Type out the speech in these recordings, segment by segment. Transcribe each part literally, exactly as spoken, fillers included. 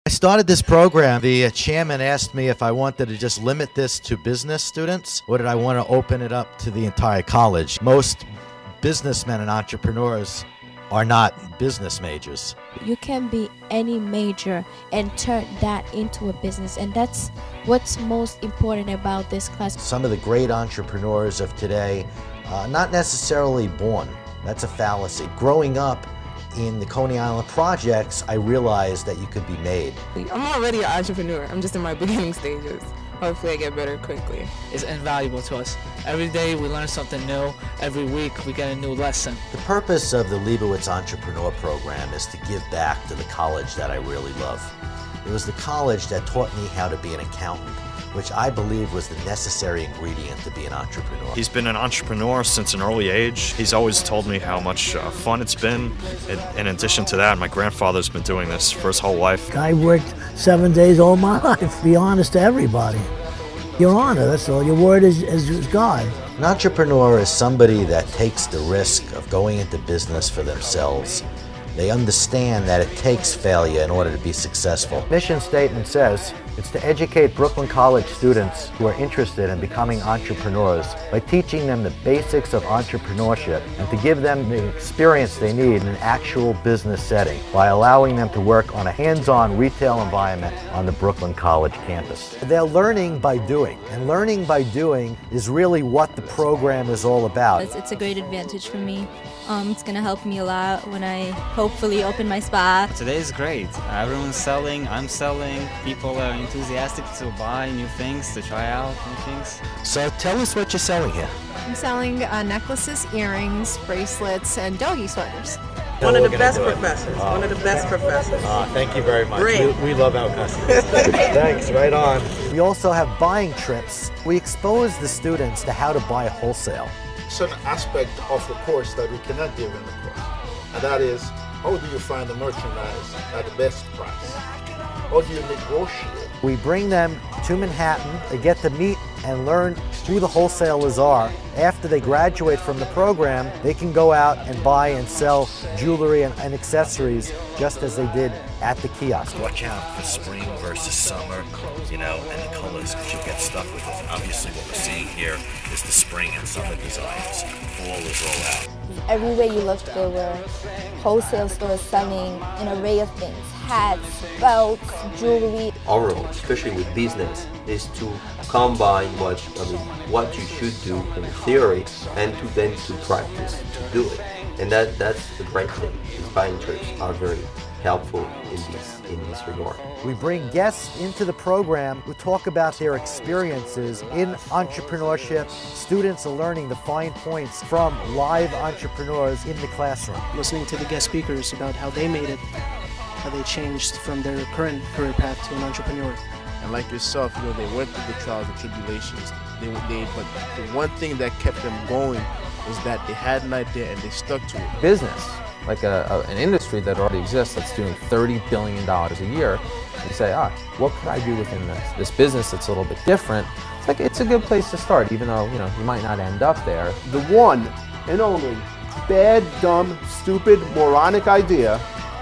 I started this program. The uh, chairman asked me if I wanted to just limit this to business students, or did I want to open it up to the entire college. Most businessmen and entrepreneurs are not business majors. You can be any major and turn that into a business, and that's what's most important about this class. Some of the great entrepreneurs of today, uh, not necessarily born. That's a fallacy. Growing up in the Coney Island projects, I realized that you could be made. I'm already an entrepreneur. I'm just in my beginning stages. Hopefully I get better quickly. It's invaluable to us. Every day we learn something new. Every week we get a new lesson. The purpose of the Leibowitz Entrepreneur Program is to give back to the college that I really love. It was the college that taught me how to be an accountant, which I believe was the necessary ingredient to be an entrepreneur. He's been an entrepreneur since an early age. He's always told me how much uh, fun it's been. In, in addition to that, my grandfather's been doing this for his whole life. I worked seven days all my life. Be honest to everybody. Your honor, that's all. Your word is, is, is God. An entrepreneur is somebody that takes the risk of going into business for themselves. They understand that it takes failure in order to be successful. Mission statement says it's to educate Brooklyn College students who are interested in becoming entrepreneurs by teaching them the basics of entrepreneurship and to give them the experience they need in an actual business setting by allowing them to work on a hands-on retail environment on the Brooklyn College campus. They're learning by doing, and learning by doing is really what the program is all about. It's, it's a great advantage for me. Um, it's going to help me a lot when I hopefully open my spa. Today is great. Everyone's selling, I'm selling. People are enthusiastic to buy new things, to try out new things. So tell us what you're selling here. I'm selling uh, necklaces, earrings, bracelets, and doggy sweaters. One of the best professors. Oh. One of the best professors. Uh, thank you very much. Great. We, we love our customers. Thanks, right on. We also have buying trips. We expose the students to how to buy wholesale. Certain aspect of the course that we cannot give in the course, and that is, how do you find the merchandise at the best price? How do you negotiate? We bring them to Manhattan. They get to meet and learn who the wholesalers are. After they graduate from the program, they can go out and buy and sell jewelry and, and accessories just as they did at the kiosk. Watch out for spring versus summer, you know, and the colors, because you'll get stuck with it. Obviously what we're seeing here is the spring and summer designs. Fall is roll out. Everywhere you look, there were wholesale stores selling an array of things. Hats, belts, jewelry. Our role, especially with business, is to combine what I mean, what you should do in theory and to then to practice to do it. And that that's the great thing. These buying trips are very helpful in this in this regard. We bring guests into the program who talk about their experiences in entrepreneurship. Students are learning the fine points from live entrepreneurs in the classroom. Listening to the guest speakers about how they made it, how they changed from their current career path to an entrepreneur. And like yourself, you know, they went through the trials and tribulations. They, they, but the one thing that kept them going was that they had an idea and they stuck to it. Business, like a, a, an industry that already exists that's doing thirty billion dollars a year, you say, ah, what could I do within this, this business that's a little bit different? It's like, it's a good place to start, even though, you know, you might not end up there. The one and only bad, dumb, stupid, moronic idea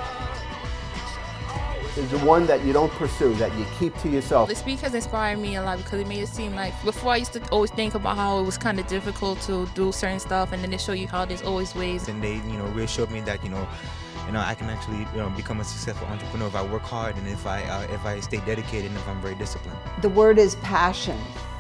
is the one that you don't pursue, that you keep to yourself. The speakers inspired me a lot because it made it seem like, before I used to always think about how it was kind of difficult to do certain stuff, and then they show you how there's always ways. And they, you know, really showed me that, you know, you know, I can actually, you know, become a successful entrepreneur if I work hard and if I, uh, if I stay dedicated and if I'm very disciplined. The word is passion.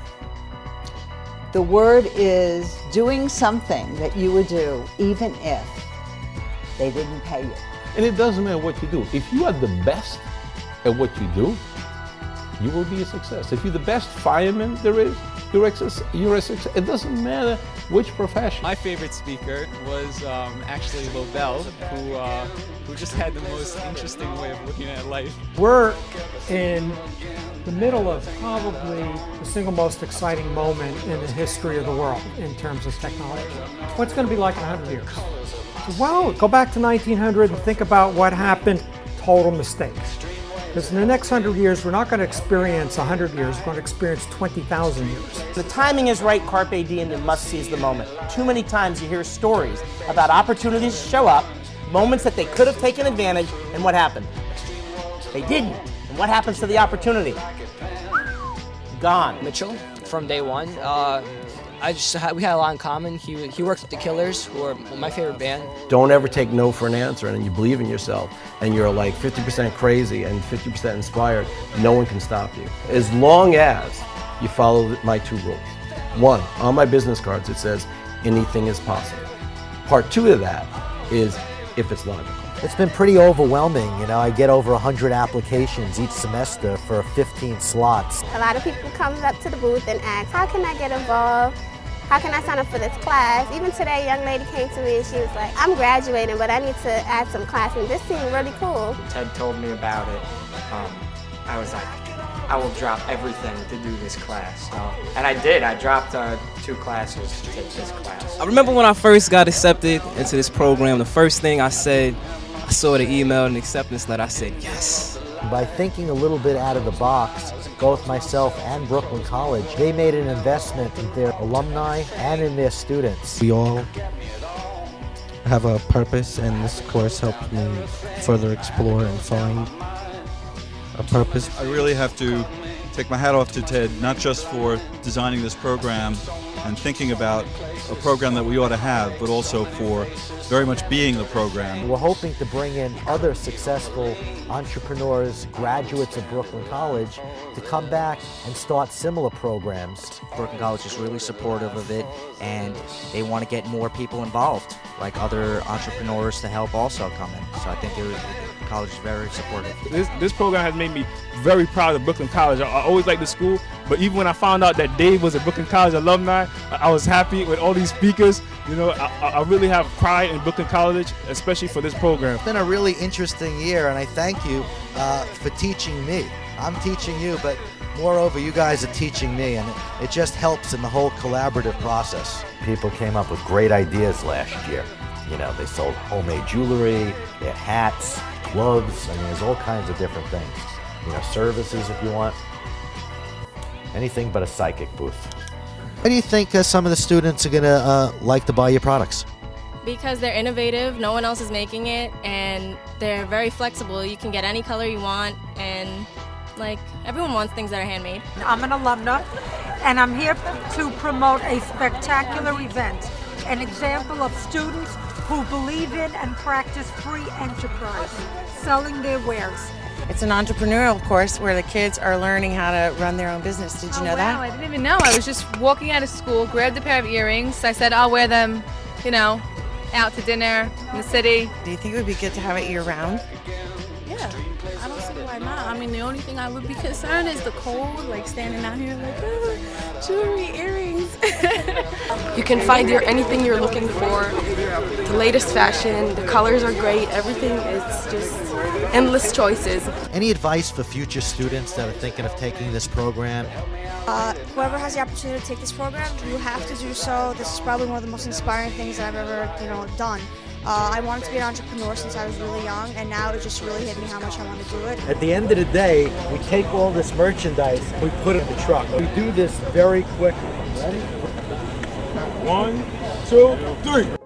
The word is doing something that you would do even if they didn't pay you. And it doesn't matter what you do. If you are the best at what you do, you will be a success. If you're the best fireman there is, you're a success. You're a success. It doesn't matter which profession. My favorite speaker was um, actually Lobel, who, uh, who just had the most interesting way of looking at life. We're in the middle of probably the single most exciting moment in the history of the world in terms of technology. What's going to be like in one hundred years? Well, go back to nineteen hundred and think about what happened. Total mistake. Because in the next one hundred years, we're not going to experience one hundred years, we're going to experience twenty thousand years. The timing is right, carpe diem, and must seize the moment. Too many times you hear stories about opportunities show up, moments that they could have taken advantage, and what happened? They didn't. And what happens to the opportunity? Gone. Mitchell, from day one. Uh, I just had, we had a lot in common. He he worked with the Killers, who are my favorite band. Don't ever take no for an answer, and you believe in yourself, and you're like fifty percent crazy and fifty percent inspired. No one can stop you. As long as you follow my two rules. One, on my business cards it says anything is possible. Part two of that is if it's logical. It's been pretty overwhelming. You know, I get over one hundred applications each semester for fifteen slots. A lot of people come up to the booth and ask, how can I get involved? How can I sign up for this class? Even today, a young lady came to me and she was like, I'm graduating, but I need to add some classes. This seemed really cool. Ted told me about it. Um, I was like, I will drop everything to do this class. So, and I did. I dropped uh, two classes to take this class. I remember when I first got accepted into this program, the first thing I said, I saw the email and acceptance letter, I said, yes. By thinking a little bit out of the box, both myself and Brooklyn College, they made an investment in their alumni and in their students. We all have a purpose, and this course helped me further explore and find a purpose. I really have to take my hat off to Ted, not just for designing this program and thinking about a program that we ought to have, but also for very much being the program. We're hoping to bring in other successful entrepreneurs, graduates of Brooklyn College, to come back and start similar programs. Brooklyn College is really supportive of it, and they want to get more people involved, like other entrepreneurs to help also come in. So I think it, it, the college is very supportive. This, this program has made me very proud of Brooklyn College. I, I always liked the school, but even when I found out that Dave was a Brooklyn College alumni, I, I was happy with all these speakers. You know, I, I really have pride in Brooklyn College, especially for this program. It's been a really interesting year, and I thank you uh, for teaching me. I'm teaching you, but moreover, you guys are teaching me, and it, it just helps in the whole collaborative process. People came up with great ideas last year. You know, they sold homemade jewelry, they had hats, gloves. I mean, there's all kinds of different things. You know, services if you want. Anything but a psychic booth. Why do you think uh, some of the students are going to uh, like to buy your products? Because they're innovative, no one else is making it, and they're very flexible. You can get any color you want, and like everyone wants things that are handmade. I'm an alumna, and I'm here to promote a spectacular event, an example of students who believe in and practice free enterprise, selling their wares. It's an entrepreneurial course where the kids are learning how to run their own business. Did you oh, know wow, that? I didn't even know. I was just walking out of school, grabbed a pair of earrings. I said, I'll wear them, you know, out to dinner in the city. Do you think it would be good to have it year-round? Yeah, I don't see why not. I mean, the only thing I would be concerned is the cold, like standing out here like, oh, jewelry, earrings. You can find your anything you're looking for, the latest fashion, the colors are great, everything is just endless choices. Any advice for future students that are thinking of taking this program? Uh, whoever has the opportunity to take this program, you have to do so. This is probably one of the most inspiring things that I've ever, you know, done. Uh, I wanted to be an entrepreneur since I was really young, and now it just really hit me how much I want to do it. At the end of the day, we take all this merchandise, we put it in the truck. We do this very quickly. Ready? One, two, three.